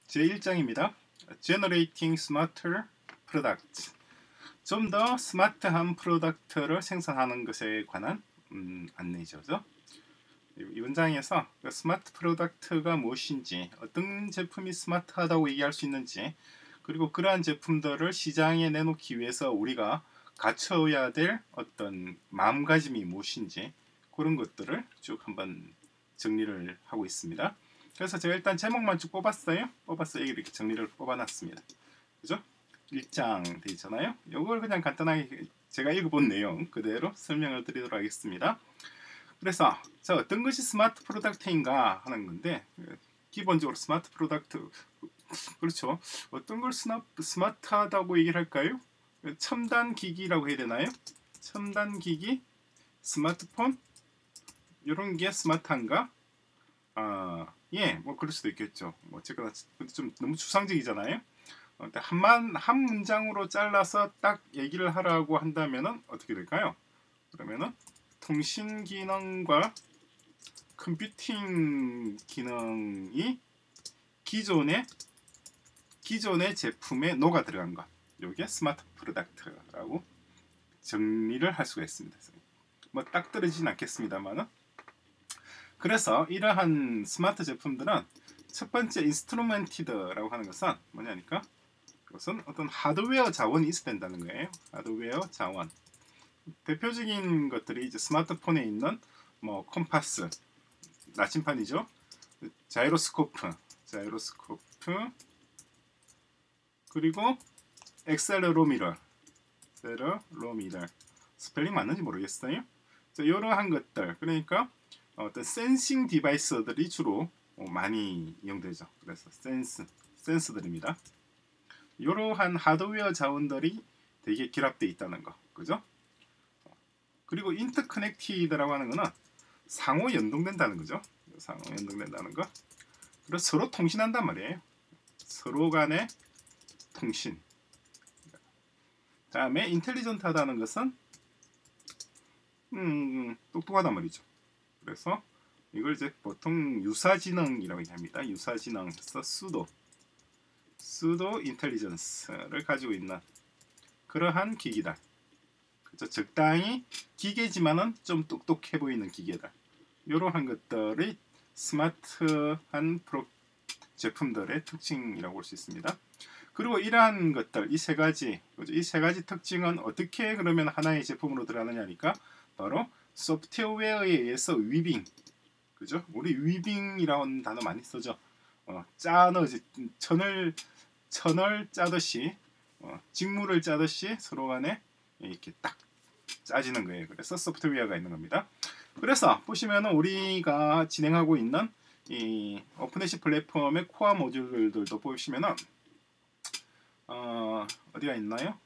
제1장입니다. Generating Smarter Products. 좀 더 스마트한 프로덕트를 생산하는 것에 관한 안내죠. 이 문장에서 스마트 프로덕트가 무엇인지, 어떤 제품이 스마트하다고 얘기할 수 있는지, 그리고 그러한 제품들을 시장에 내놓기 위해서 우리가 갖춰야 될 어떤 마음가짐이 무엇인지 그런 것들을 쭉 한번 정리를 하고 있습니다. 그래서 제가 일단 제목만 쭉 뽑았어요. 이렇게 정리를 뽑아놨습니다. 그죠? 1장 돼 있잖아요. 이걸 그냥 간단하게 제가 읽어본 내용 그대로 설명을 드리도록 하겠습니다. 그래서 자, 어떤 것이 스마트 프로덕트인가 하는 건데, 기본적으로 스마트 프로덕트, 그렇죠. 어떤 걸 스마트하다고 얘기를 할까요? 첨단 기기라고 해야 되나요? 첨단 기기, 스마트폰, 이런 게 스마트한가? 예, 뭐 그럴 수도 있겠죠. 뭐 제가 좀 너무 추상적이잖아요. 한 문장으로 잘라서 딱 얘기를 하라고 한다면은 어떻게 될까요? 그러면은 통신 기능과 컴퓨팅 기능이 기존의 제품에 녹아 들어간 것, 이게 스마트 프로덕트라고 정리를 할 수가 있습니다. 뭐 딱 떨어지진 않겠습니다만은. 그래서 이러한 스마트 제품들은 첫 번째 인스트루멘티드라고 하는 것은 뭐냐니까, 그것은 어떤 하드웨어 자원이 있어야 된다는 거예요. 하드웨어 자원. 대표적인 것들이 이제 스마트폰에 있는 뭐 컴파스, 나침판이죠. 자이로스코프, 그리고 엑셀러로미터, 스펠링 맞는지 모르겠어요. 이러한 것들, 그러니까 어떤 센싱 디바이스들이 주로 많이 이용되죠. 그래서 센스들입니다. 이러한 하드웨어 자원들이 되게 결합되어 있다는 거, 그죠? 그리고 인터커넥티드라고 하는 거는 상호 연동된다는 거죠. 상호 연동된다는 거. 그리고 서로 통신한단 말이에요. 서로 간의 통신. 다음에 인텔리전트하다는 것은 똑똑하단 말이죠. 그래서 이걸 이제 보통 유사지능이라고 합니다. 유사지능에서 수도 인텔리전스를 가지고 있는 그러한 기기다. 그렇죠? 적당히 기계지만은 좀 똑똑해 보이는 기계다. 이러한 것들이 스마트한 제품들의 특징이라고 볼 수 있습니다. 그리고 이러한 것들, 이 세 가지 특징은 어떻게 그러면 하나의 제품으로 들어가느냐니까, 바로 소프트웨어에 의해서 위빙, 그죠? 우리 위빙이라는 단어 많이 쓰죠. 천을 짜듯이, 직물을 짜듯이 서로 간에 이렇게 딱 짜지는 거예요. 그래서 소프트웨어가 있는 겁니다. 그래서 보시면은 우리가 진행하고 있는 이 오픈에시 플랫폼의 코어 모듈들도 보시면은 어디가 있나요?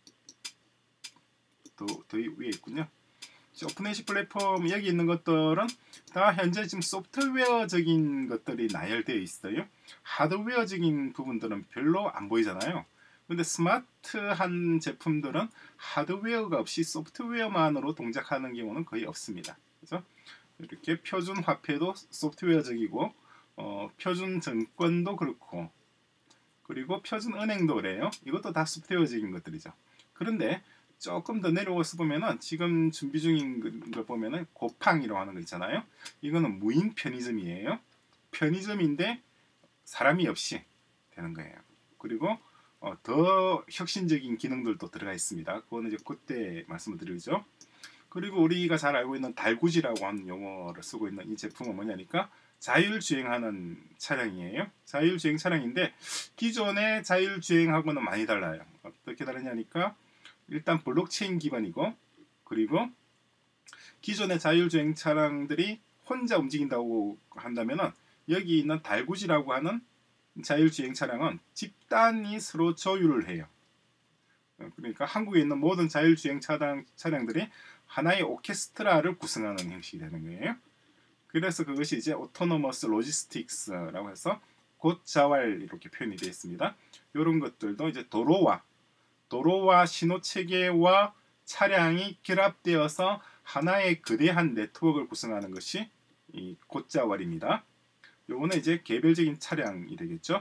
더 위에 있군요. 오픈에시 플랫폼 여기 있는 것들은 다 현재 지금 소프트웨어적인 것들이 나열되어 있어요. 하드웨어적인 부분들은 별로 안 보이잖아요. 근데 스마트한 제품들은 하드웨어가 없이 소프트웨어만으로 동작하는 경우는 거의 없습니다. 그래서 이렇게 표준 화폐도 소프트웨어적이고, 표준 증권도 그렇고, 그리고 표준 은행도 그래요. 이것도 다 소프트웨어적인 것들이죠. 그런데 조금 더 내려와서 보면은 지금 준비 중인 걸 보면은 고팡이라고 하는 거 있잖아요. 이거는 무인 편의점이에요. 편의점인데 사람이 없이 되는 거예요. 그리고 더 혁신적인 기능들도 들어가 있습니다. 그거는 이제 그때 말씀을 드리죠. 그리고 우리가 잘 알고 있는 달구지라고 하는 용어를 쓰고 있는 이 제품은 뭐냐니까, 자율주행하는 차량이에요. 자율주행 차량인데 기존의 자율주행하고는 많이 달라요. 어떻게 다르냐니까, 일단 블록체인 기반이고, 그리고 기존의 자율주행 차량들이 혼자 움직인다고 한다면은, 여기 있는 달구지라고 하는 자율주행 차량은 집단이 서로 조율을 해요. 그러니까 한국에 있는 모든 자율주행 차량들이 하나의 오케스트라를 구성하는 형식이 되는 거예요. 그래서 그것이 이제 오토노머스 로지스틱스라고 해서 곧자활 이렇게 표현이 되어 있습니다. 이런 것들도 이제 도로와 신호체계와 차량이 결합되어서 하나의 거대한 네트워크를 구성하는 것이 이 곧자활입니다. 요거는 이제 개별적인 차량이 되겠죠.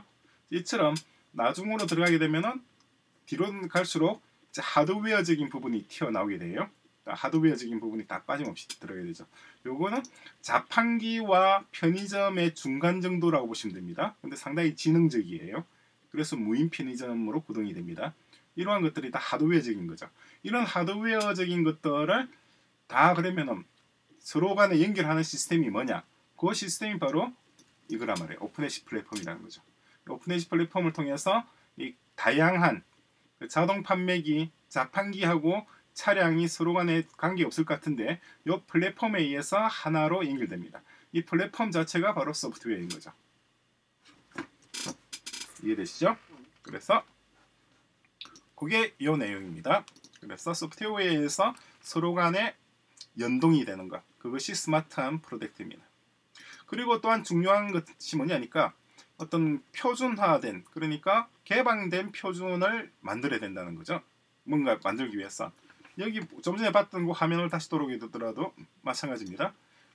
이처럼 나중으로 들어가게 되면은 뒤로 갈수록 이제 하드웨어적인 부분이 튀어나오게 돼요. 하드웨어적인 부분이 다 빠짐없이 들어가야 되죠. 요거는 자판기와 편의점의 중간 정도라고 보시면 됩니다. 근데 상당히 지능적이에요. 그래서 무인 편의점으로 구동이 됩니다. 이러한 것들이 다 하드웨어적인 거죠. 이런 하드웨어적인 것들을 다 그러면은 서로 간에 연결하는 시스템이 뭐냐? 그 시스템이 바로 이거란 말이에요. 오픈에시 플랫폼이라는 거죠. 오픈에시 플랫폼을 통해서 이 다양한 자동 판매기, 자판기하고 차량이 서로 간에 관계없을 것 같은데 이 플랫폼에 의해서 하나로 연결됩니다. 이 플랫폼 자체가 바로 소프트웨어인 거죠. 이해되시죠? 그래서 그게 이 내용입니다. 그래서 소프트웨어에서 서로 간에 연동이 되는 것, 그것이 스마트한 프로덕트입니다. 그리고 또한 중요한 것이 뭐냐니까 어떤 표준화된, 그러니까 개방된 표준을 만들어야 된다는 거죠. 뭔가 만들기 위해서. 여기 좀 전에 봤던 그 화면을 다시 돌아오게 되더라도 마찬가지입니다.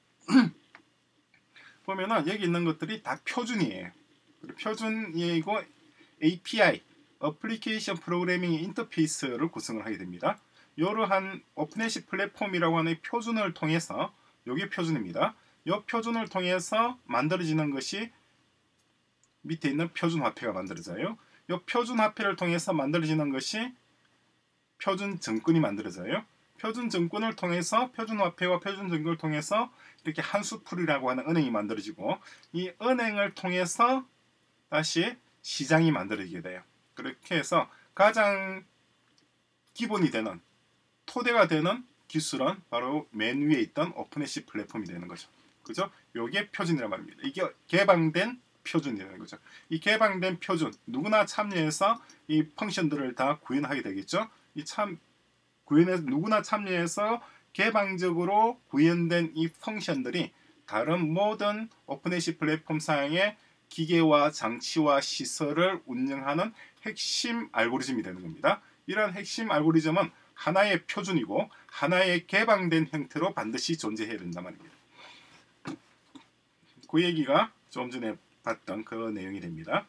보면은 여기 있는 것들이 다 표준이에요. 표준이고 API, 어플리케이션 프로그래밍 인터페이스를 구성을 하게 됩니다. 이러한 오픈에시 플랫폼이라고 하는 표준을 통해서, 이게 표준입니다. 이 표준을 통해서 만들어지는 것이 밑에 있는 표준화폐가 만들어져요. 이 표준화폐를 통해서 만들어지는 것이 표준증권이 만들어져요. 표준증권을 통해서 표준화폐와 표준증권을 통해서 이렇게 한수풀이라고 하는 은행이 만들어지고, 이 은행을 통해서 다시 시장이 만들어지게 돼요. 그렇게 해서 가장 기본이 되는, 토대가 되는 기술은 바로 맨 위에 있던 오픈에시 플랫폼이 되는 거죠. 그죠? 요게 표준이란 말입니다. 이게 개방된 표준이라는 거죠. 이 개방된 표준, 누구나 참여해서 이 펑션들을 다 구현하게 되겠죠. 구현해서 누구나 참여해서 개방적으로 구현된 이 펑션들이 다른 모든 오픈에시 플랫폼 상의 기계와 장치와 시설을 운영하는 핵심 알고리즘이 되는 겁니다. 이러한 핵심 알고리즘은 하나의 표준이고 하나의 개방된 형태로 반드시 존재해야 된단 말입니다. 그 얘기가 좀 전에 봤던 그 내용이 됩니다.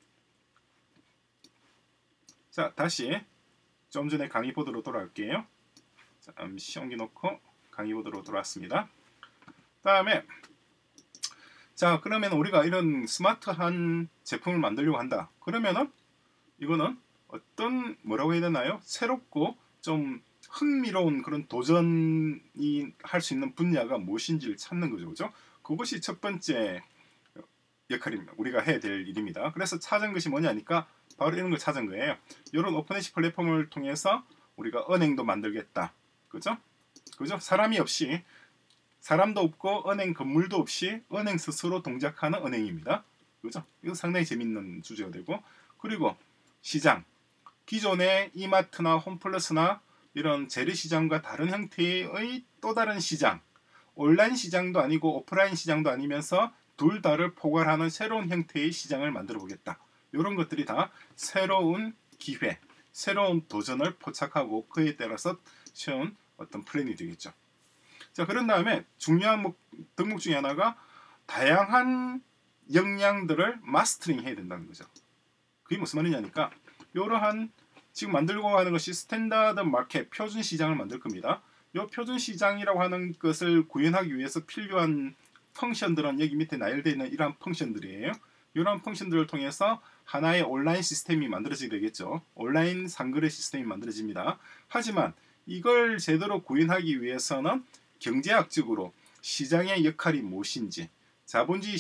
자, 다시 좀 전에 강의 보드로 돌아올게요. 잠시 옮겨놓고 강의 보드로 돌아왔습니다. 다음에 자, 그러면 우리가 이런 스마트한 제품을 만들려고 한다. 그러면은 이거는 어떤, 뭐라고 해야 되나요? 새롭고 좀 흥미로운 그런 도전이 할 수 있는 분야가 무엇인지를 찾는 거죠. 그죠? 그것이 첫 번째 역할입니다. 우리가 해야 될 일입니다. 그래서 찾은 것이 뭐냐니까 바로 이런 걸 찾은 거예요. 이런 오픈에시 플랫폼을 통해서 우리가 은행도 만들겠다. 그죠? 그죠? 사람이 없이, 사람도 없고 은행 건물도 없이 은행 스스로 동작하는 은행입니다. 그죠? 이거 상당히 재밌는 주제가 되고, 그리고 시장, 기존의 이마트나 홈플러스나 이런 재래시장과 다른 형태의 또 다른 시장, 온라인 시장도 아니고 오프라인 시장도 아니면서 둘 다를 포괄하는 새로운 형태의 시장을 만들어 보겠다. 이런 것들이 다 새로운 기회, 새로운 도전을 포착하고 그에 따라서 세운 어떤 플랜이 되겠죠. 자, 그런 다음에 중요한 덕목 중에 하나가 다양한 역량들을 마스터링 해야 된다는 거죠. 그게 무슨 말이냐니까 이러한 지금 만들고 하는 것이 스탠다드 마켓, 표준 시장을 만들 겁니다. 이 표준 시장이라고 하는 것을 구현하기 위해서 필요한 펑션들은 여기 밑에 나열되어 있는 이러한 펑션들이에요. 이러한 펑션들을 통해서 하나의 온라인 시스템이 만들어지게 되겠죠. 온라인 상거래 시스템이 만들어집니다. 하지만 이걸 제대로 구현하기 위해서는 경제학적으로 시장의 역할이 무엇인지, 자본주의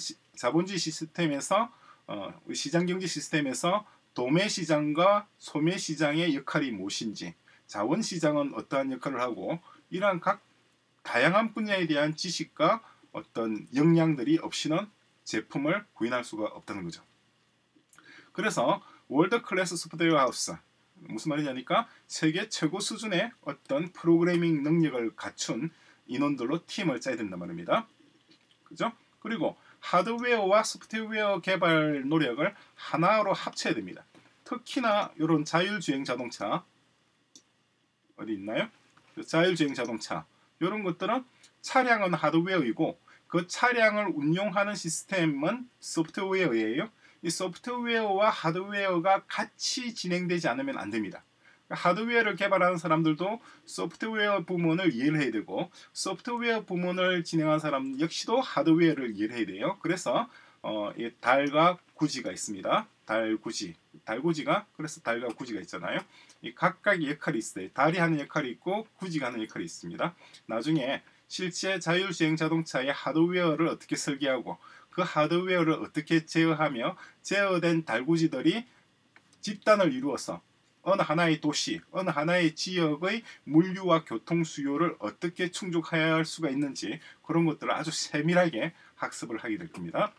시스템에서 시장 경제 시스템에서 도매 시장과 소매 시장의 역할이 무엇인지, 자원 시장은 어떠한 역할을 하고, 이러한 각 다양한 분야에 대한 지식과 어떤 역량들이 없이는 제품을 구현할 수가 없다는 거죠. 그래서 월드 클래스 소프트웨어 하우스, 무슨 말이냐니까 세계 최고 수준의 어떤 프로그래밍 능력을 갖춘 인원들로 팀을 짜야 된단 말입니다. 그죠? 그리고 하드웨어와 소프트웨어 개발 노력을 하나로 합쳐야 됩니다. 특히나 이런 자율주행 자동차, 어디 있나요? 자율주행 자동차, 이런 것들은 차량은 하드웨어이고 그 차량을 운용하는 시스템은 소프트웨어예요. 이 소프트웨어와 하드웨어가 같이 진행되지 않으면 안 됩니다. 하드웨어를 개발하는 사람들도 소프트웨어 부문을 이해를 해야 되고 소프트웨어 부문을 진행하는 사람 역시도 하드웨어를 이해를 해야 돼요. 그래서 이 달과 구지가 있습니다. 달구지가 그래서 달과 구지가 있잖아요. 이 각각의 역할이 있어요. 달이 하는 역할이 있고 구지가 하는 역할이 있습니다. 나중에 실제 자율주행 자동차의 하드웨어를 어떻게 설계하고 그 하드웨어를 어떻게 제어하며 제어된 달구지들이 집단을 이루어서 어느 하나의 도시, 어느 하나의 지역의 물류와 교통 수요를 어떻게 충족해야 할 수가 있는지 그런 것들을 아주 세밀하게 학습을 하게 될 겁니다.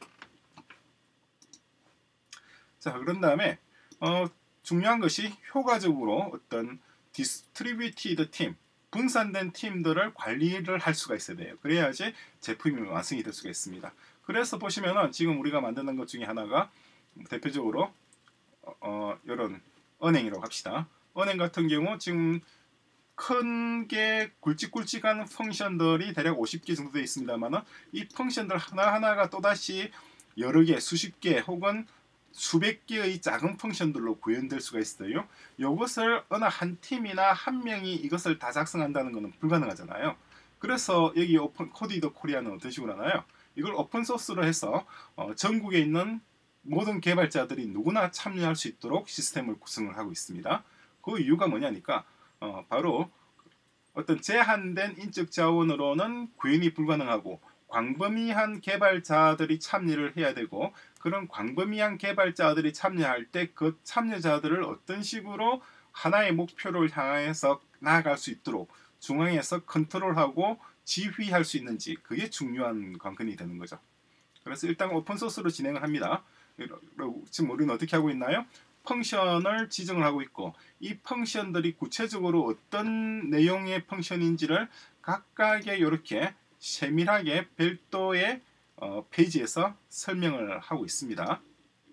자, 그런 다음에 중요한 것이 효과적으로 어떤 디스트리뷰티드 팀, 분산된 팀들을 관리를 할 수가 있어야 돼요. 그래야지 제품이 완성이 될 수가 있습니다. 그래서 보시면은 지금 우리가 만드는 것 중에 하나가 대표적으로 이런 은행이라고 합시다. 은행 같은 경우 지금 큰 게 굵직굵직한 펑션들이 대략 50개 정도 되어 있습니다만 이 펑션들 하나하나가 또다시 여러 개, 수십 개 혹은 수백 개의 작은 펑션들로 구현될 수가 있어요. 이것을 어느 한 팀이나 한 명이 이것을 다 작성한다는 것은 불가능하잖아요. 그래서 여기 오픈 코디드 코리아는 어떤 식으로 하나요? 이걸 오픈소스로 해서 전국에 있는 모든 개발자들이 누구나 참여할 수 있도록 시스템을 구성을 하고 있습니다. 그 이유가 뭐냐니까 바로 어떤 제한된 인적 자원으로는 구현이 불가능하고 광범위한 개발자들이 참여를 해야 되고 그런 광범위한 개발자들이 참여할 때 그 참여자들을 어떤 식으로 하나의 목표를 향해서 나아갈 수 있도록 중앙에서 컨트롤하고 지휘할 수 있는지 그게 중요한 관건이 되는 거죠. 그래서 일단 오픈소스로 진행을 합니다. 지금 우리는 어떻게 하고 있나요? 펑션을 지정을 하고 있고 이 펑션들이 구체적으로 어떤 내용의 펑션인지를 각각의 이렇게 세밀하게 별도의 페이지에서 설명을 하고 있습니다.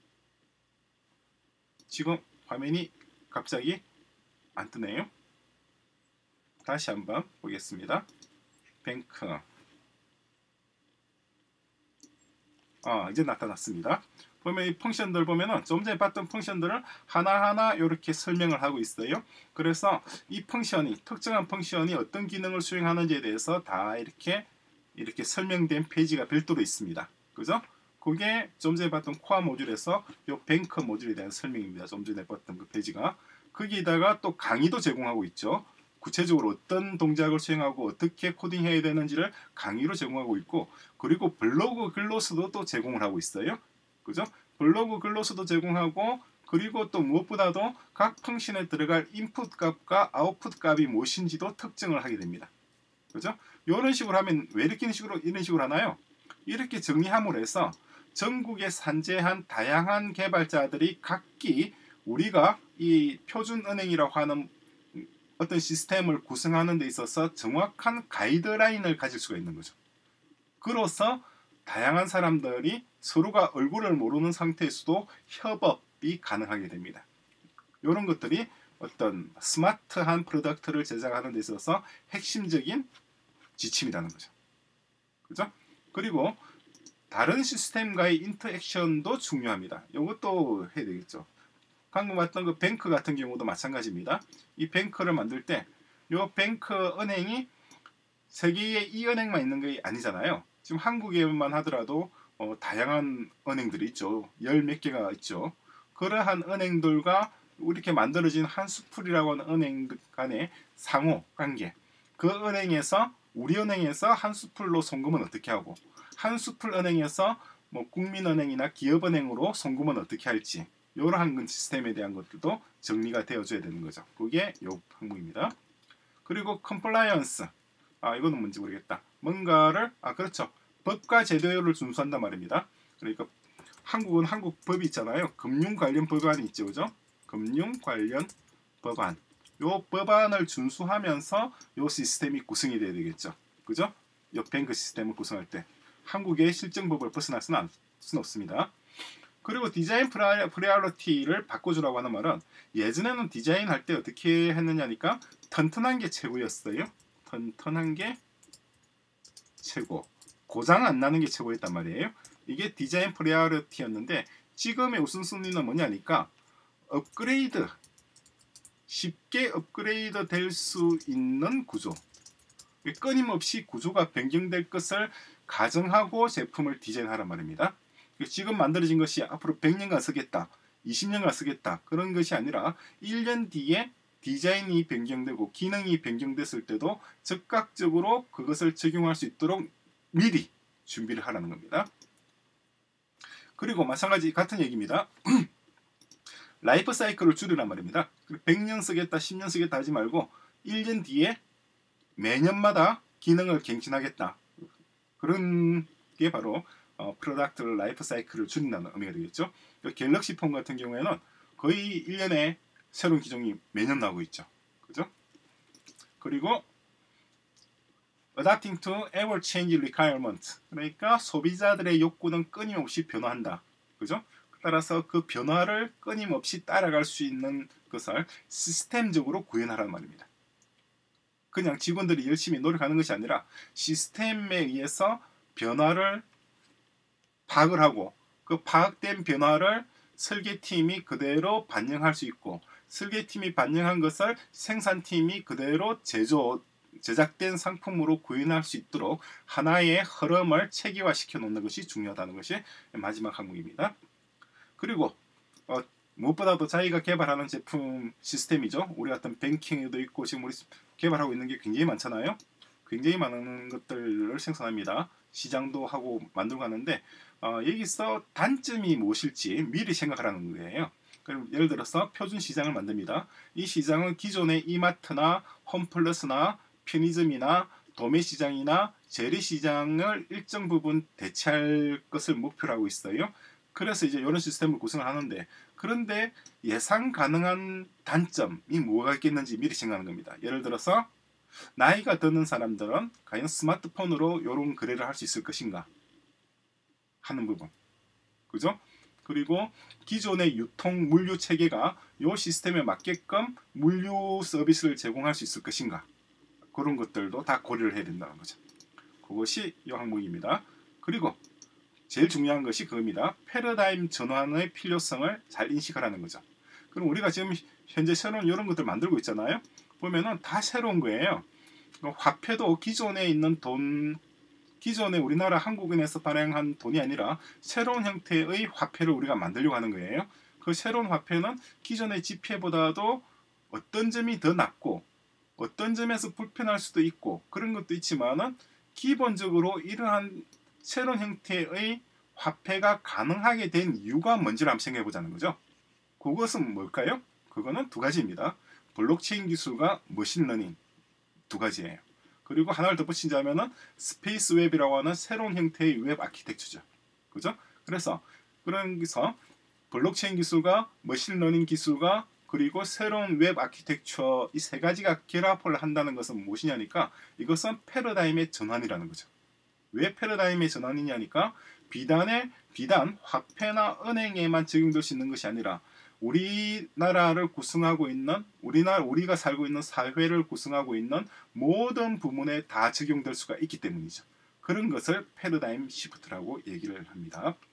지금 화면이 갑자기 안 뜨네요. 다시 한번 보겠습니다. 뱅크 이제 나타났습니다. 보면 이 펑션들 보면은 좀 전에 봤던 펑션들을 하나하나 이렇게 설명을 하고 있어요. 그래서 이 펑션이 특정한 펑션이 어떤 기능을 수행하는지에 대해서 다 이렇게 설명된 페이지가 별도로 있습니다. 그죠? 그게 좀 전에 봤던 코어 모듈에서 이 뱅크 모듈에 대한 설명입니다. 좀 전에 봤던 그 페이지가 거기다가 또 강의도 제공하고 있죠. 구체적으로 어떤 동작을 수행하고 어떻게 코딩해야 되는지를 강의로 제공하고 있고 그리고 블로그 글로스도 또 제공을 하고 있어요. 그죠? 블로그 글로스도 제공하고 그리고 또 무엇보다도 각 펑션에 들어갈 인풋 값과 아웃풋 값이 무엇인지도 특정을 하게 됩니다. 그죠? 이런 식으로 하면 왜 이런 식으로 하나요? 이렇게 정리함으로 해서 전국에 산재한 다양한 개발자들이 각기 우리가 이 표준은행이라고 하는 어떤 시스템을 구성하는 데 있어서 정확한 가이드라인을 가질 수가 있는 거죠. 그로써 다양한 사람들이 서로가 얼굴을 모르는 상태에서도 협업이 가능하게 됩니다. 이런 것들이 어떤 스마트한 프로덕트를 제작하는 데 있어서 핵심적인 지침이라는 거죠. 그죠? 그리고 다른 시스템과의 인터액션도 중요합니다. 이것도 해야 되겠죠. 방금 봤던 그 뱅크 같은 경우도 마찬가지입니다. 이 뱅크를 만들 때 이 뱅크 은행이 세계에 이 은행만 있는 게 아니잖아요. 지금 한국에만 하더라도 다양한 은행들이 있죠. 열 몇 개가 있죠. 그러한 은행들과 이렇게 만들어진 한수풀이라고 하는 은행 간의 상호 관계. 그 은행에서 우리 은행에서 한수풀로 송금은 어떻게 하고 한수풀 은행에서 뭐 국민은행이나 기업은행으로 송금은 어떻게 할지 이러한 시스템에 대한 것들도 정리가 되어줘야 되는 거죠. 그게 이 항목입니다. 그리고 컴플라이언스. 이거는 뭔지 모르겠다. 뭔가를 그렇죠. 법과 제도를 준수한단 말입니다. 그러니까 한국은 한국 법이 있잖아요. 금융 관련 법안이 있죠, 그죠? 금융 관련 법안. 요 법안을 준수하면서 요 시스템이 구성이 돼야 되겠죠, 그죠? 요 뱅크 시스템을 구성할 때 한국의 실정법을 벗어날 수는 없습니다. 그리고 디자인 프라이어리티를 바꿔주라고 하는 말은 예전에는 디자인할 때 어떻게 했느냐니까 튼튼한 게 최고였어요. 튼튼한 게 최고. 고장 안 나는 게 최고였단 말이에요. 이게 디자인 프라이어리티였는데 지금의 우선순위는 뭐냐니까 업그레이드, 쉽게 업그레이드 될 수 있는 구조, 끊임없이 구조가 변경될 것을 가정하고 제품을 디자인하란 말입니다. 지금 만들어진 것이 앞으로 100년간 쓰겠다, 20년간 쓰겠다, 그런 것이 아니라 1년 뒤에 디자인이 변경되고 기능이 변경됐을 때도 즉각적으로 그것을 적용할 수 있도록 미리 준비를 하라는 겁니다. 그리고 마찬가지 같은 얘기입니다. 라이프 사이클을 줄이란 말입니다. 100년 쓰겠다, 10년 쓰겠다 하지 말고 1년 뒤에 매년마다 기능을 갱신하겠다. 그런 게 바로 프로덕트 라이프 사이클을 줄인다는 의미가 되겠죠. 갤럭시 폰 같은 경우에는 거의 1년에 새로운 기종이 매년 나오고 있죠. 그죠? 그리고 adapting to ever changing requirement, 그러니까 소비자들의 욕구는 끊임없이 변화한다. 그죠? 따라서 그 변화를 끊임없이 따라갈 수 있는 것을 시스템적으로 구현하라는 말입니다. 그냥 직원들이 열심히 노력하는 것이 아니라 시스템에 의해서 변화를 파악을 하고 그 파악된 변화를 설계팀이 그대로 반영할 수 있고 설계팀이 반영한 것을 생산팀이 그대로 제작된 상품으로 구현할 수 있도록 하나의 흐름을 체계화시켜 놓는 것이 중요하다는 것이 마지막 항목입니다. 그리고 무엇보다도 자기가 개발하는 제품 시스템이죠. 우리 같은 뱅킹에도 있고 지금 우리 개발하고 있는 게 굉장히 많잖아요. 굉장히 많은 것들을 생산합니다. 시장도 하고 만들고 하는데 여기서 단점이 무엇일지 미리 생각하라는 거예요. 그럼 예를 들어서 표준 시장을 만듭니다. 이 시장은 기존의 이마트나 홈플러스나 편의점이나 도매 시장이나 재래 시장을 일정 부분 대체할 것을 목표로 하고 있어요. 그래서 이제 이런 시스템을 구성을 하는데, 그런데 예상 가능한 단점이 뭐가 있겠는지 미리 생각하는 겁니다. 예를 들어서 나이가 드는 사람들은 과연 스마트폰으로 이런 거래를 할 수 있을 것인가 하는 부분, 그죠? 그리고 기존의 유통 물류 체계가 이 시스템에 맞게끔 물류 서비스를 제공할 수 있을 것인가, 그런 것들도 다 고려를 해야 된다는 거죠. 그것이 이 항목입니다. 그리고 제일 중요한 것이 그겁니다. 패러다임 전환의 필요성을 잘 인식하라는 거죠. 그럼 우리가 지금 현재 새로운 이런 것들 만들고 있잖아요. 보면은 다 새로운 거예요. 화폐도 기존에 있는 돈, 기존에 우리나라 한국은행에서 발행한 돈이 아니라 새로운 형태의 화폐를 우리가 만들려고 하는 거예요. 그 새로운 화폐는 기존의 지폐보다도 어떤 점이 더 낫고 어떤 점에서 불편할 수도 있고 그런 것도 있지만은 기본적으로 이러한 새로운 형태의 화폐가 가능하게 된 이유가 뭔지를 한번 생각해 보자는 거죠. 그것은 뭘까요? 그거는 두 가지입니다. 블록체인 기술과 머신러닝, 두 가지예요. 그리고 하나를 덧붙이자면은 스페이스 웹이라고 하는 새로운 형태의 웹 아키텍처죠. 그죠? 그래서 그래서 블록체인 기술과 머신러닝 기술과 그리고 새로운 웹 아키텍처, 이 세 가지가 결합을 한다는 것은 무엇이냐니까 이것은 패러다임의 전환이라는 거죠. 왜 패러다임의 전환이냐니까 비단 화폐나 은행에만 적용될 수 있는 것이 아니라 우리나라를 구성하고 있는 우리가 살고 있는 사회를 구성하고 있는 모든 부문에 다 적용될 수가 있기 때문이죠. 그런 것을 패러다임 시프트라고 얘기를 합니다.